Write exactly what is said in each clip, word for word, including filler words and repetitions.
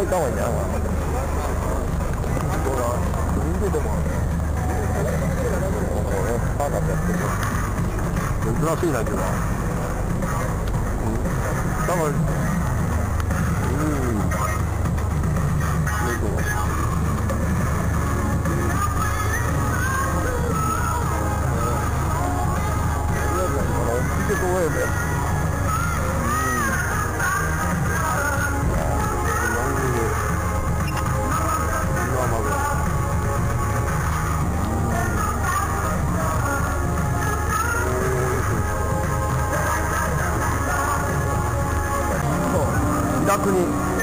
いた方がいいんじゃないかな。見ててもパーカーってやってる珍しいなけど多分うん猫大きいとこへね逆に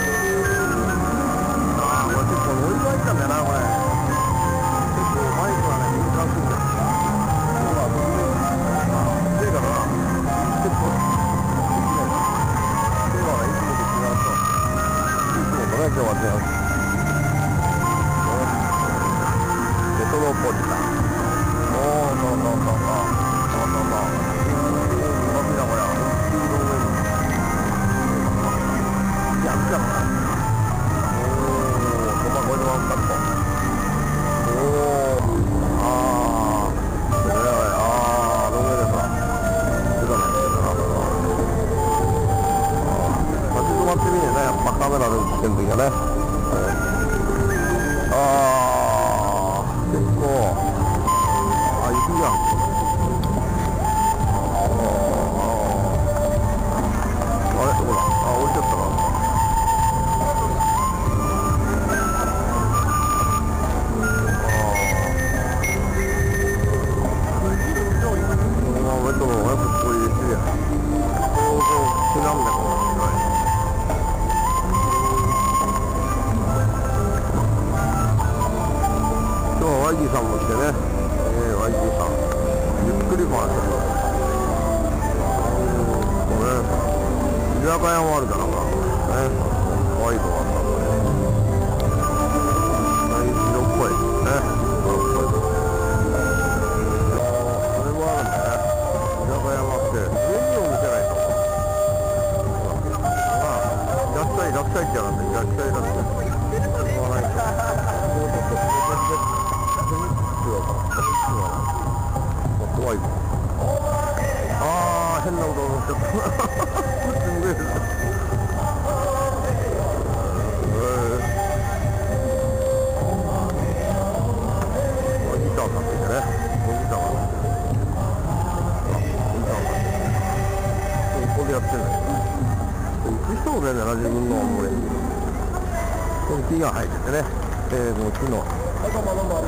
ああこれ結構乗り換えたんだよなこれ結構マイクがね難しいんだよそうだ手がな結構手がいつもと違うといつもとね今日は違うレトロポリタンおーそうそうそうそうそうそうそう伸びだこれやったな。おお、トマゴでワンカット。おお、ああ、これああ、どんぐらいですか。出たね、出たな、これは。立ち止まってみねえな、やっぱカメラで映ってる時はね。ああ、結構。あ、雪じゃん。あれ、ほら、あ、降りちゃったか。ワイジーさんも来てね、えー、ワイジーさんゆっくり回してるこれ居酒屋もあるからなね可愛いとこあったんだね色っぽいねそれもあるんだね居酒屋もあってメニューを見せないとまあいらっしゃいいらっしゃいってやらんでいらっしゃいいらっしゃい言わないともうちょっと怖いぞああ変なこと思っちゃったすんげえギター買ってきてねギター買ってギター買ってここでやってるんだけど映したことないんだよな自分の俺にここに木が生えててねえー、この木のここ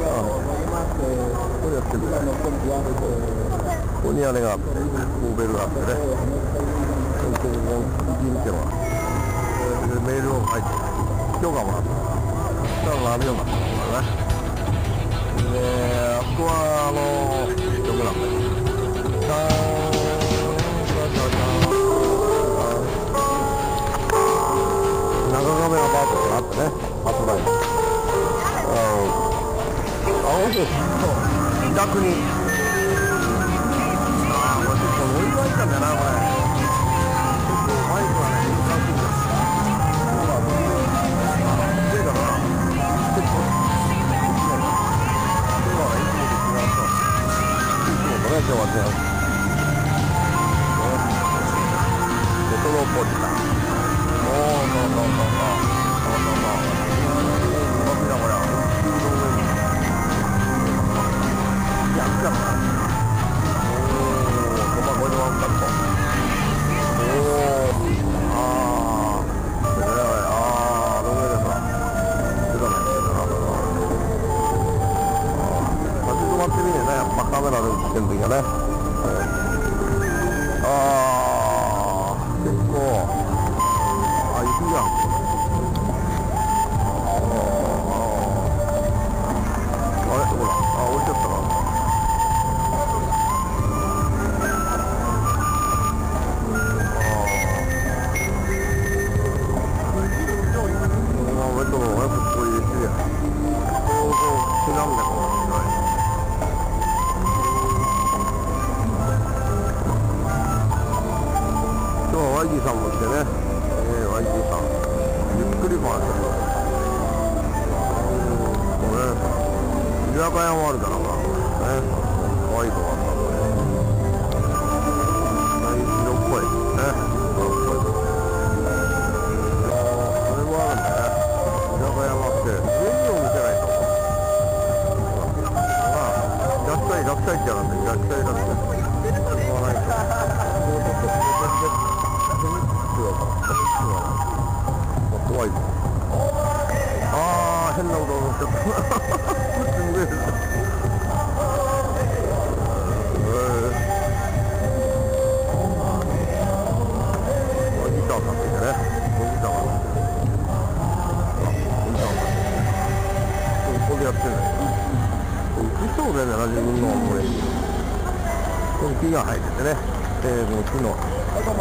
でやってるここにあれがあってコーベルがあってねここに見てはメールを書いて許可もらっただからあるようになったんだねであそこはあの曲なんだけど長亀アパートがあってね発売あ、そう逆にああ、これ結構乗り換えたんだよな、これ結構マイクがね、難しいんだよそうだ、手がな結構手がいつもと違うといつもとね、今日は違うレトロポリタンおー、そうそうそうそうそうそうそう伸びだこれやったな。おお、トマゴでワンカット。おお、ああ、これああ、どんぐらいですか。出たね、出たな、これは。立ち止まってみねえな、やっぱカメラで映ってる時はね。ああ、結構。あ、雪じゃん。あれ、ほら、あ、降りちゃったか。ワイジーさんも来てね、えー、ワイジーさんゆっくり回してる居酒屋もあるからな、ね、可愛い子があったんだね。色っぽいですね。それもあるんだね。居酒屋もあって、メニューを見せないと。まあ、いらっしゃい、いらっしゃいってやらんで、いらっしゃい、いらっしゃい。言わないと。もうちょっと、怖いぞ。あー、変なこと思っちゃった。すんげえ。ギター買ってきてね。ギターが。ギターが。ここでやってるんだよ。浮きそうだよね、自分の思い。この木が生えててね。えー、この木の。ここ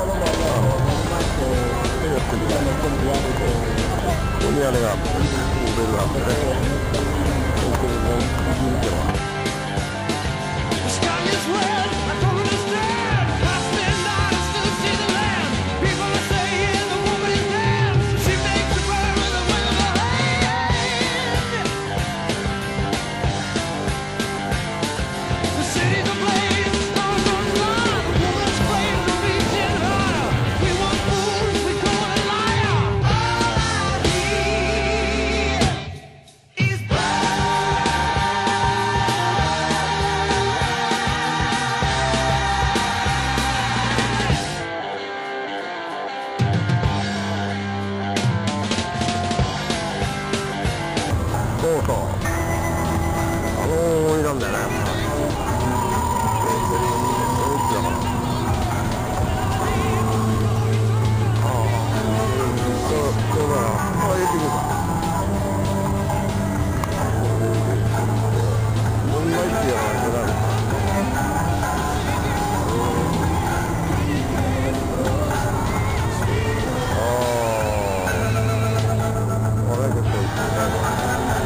にあれがモデルがあってね。ここの銀ってのは。そうそう。あの思いなんだよね。ああ、そう、そうだな。ああ、入れてみようか。問題ってやらないとダメ。ああ、あれ結構いいね。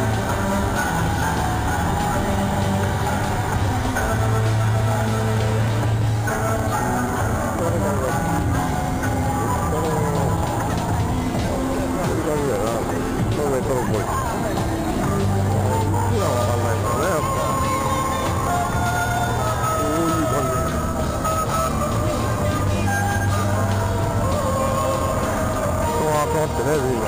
ってね、随分。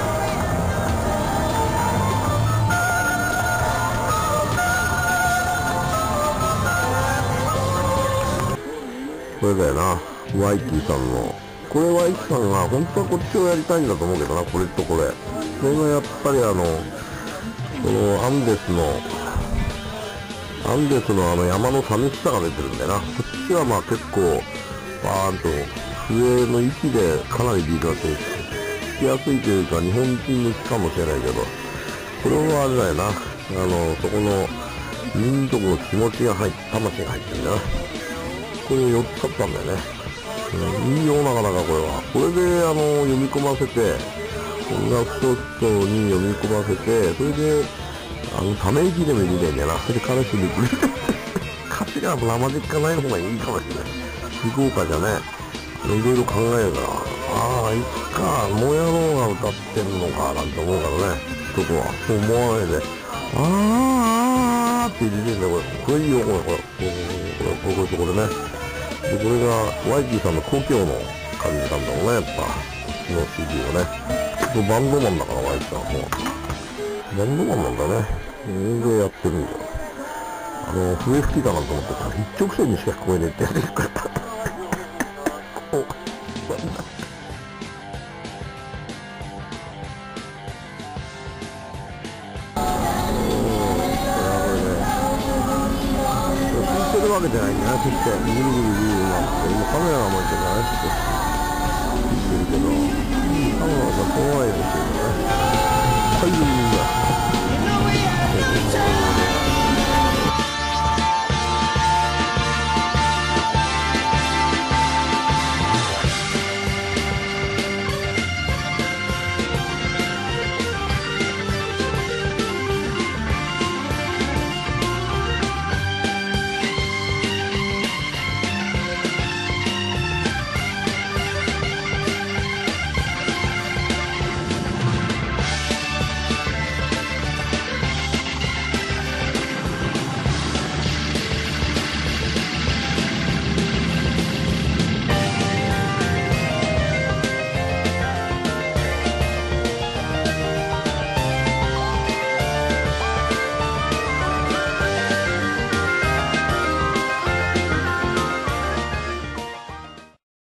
これだよな、ワイキーさんの。これワイキーさんが本当はこっちをやりたいんだと思うけどな、これとこれ。それがやっぱりあの、このアンデスの、アンデスのあの山の寂しさが出てるんだよな。こっちはまあ結構、バーンと、笛の息でかなりビートがついて聞きやすいというか、日本人向きかもしれないけど、これはあれだよな。あの、そこの民族の気持ちが入って、魂が入ってるんだな。これよっつあったんだよね。うん、いいよ、なかなかこれは。これで、あの、読み込ませて、音楽ソフトに読み込ませて、それで、あの、ため息でも入れてんだよな。それで彼氏にくれて、歌詞が生実家ない方がいいかもしれない。非豪華じゃね、いろいろ考えるから、ああ、いつか、もやろうが歌ってんのか、なんて思うからね、そこは。そう思わないで、あーあーって入れてんだよ、これ。これいいよ、これ、これ。これ、これ、これ、これね。で、これが、ワイキーさんの故郷の感じなんだろうね、やっぱ。この シーディー はね。バンドマンだから、ワイキーさんはもう。バンドマンなんだね。全然やってるんだよ。あの、笛吹きだなと思ってたら、一直線にしか聞こえねえってやつですから。こう、聞いてるわけじゃないんだな、切って、ぐるぐるぐるぐるなって、今カメラが回ってるからね、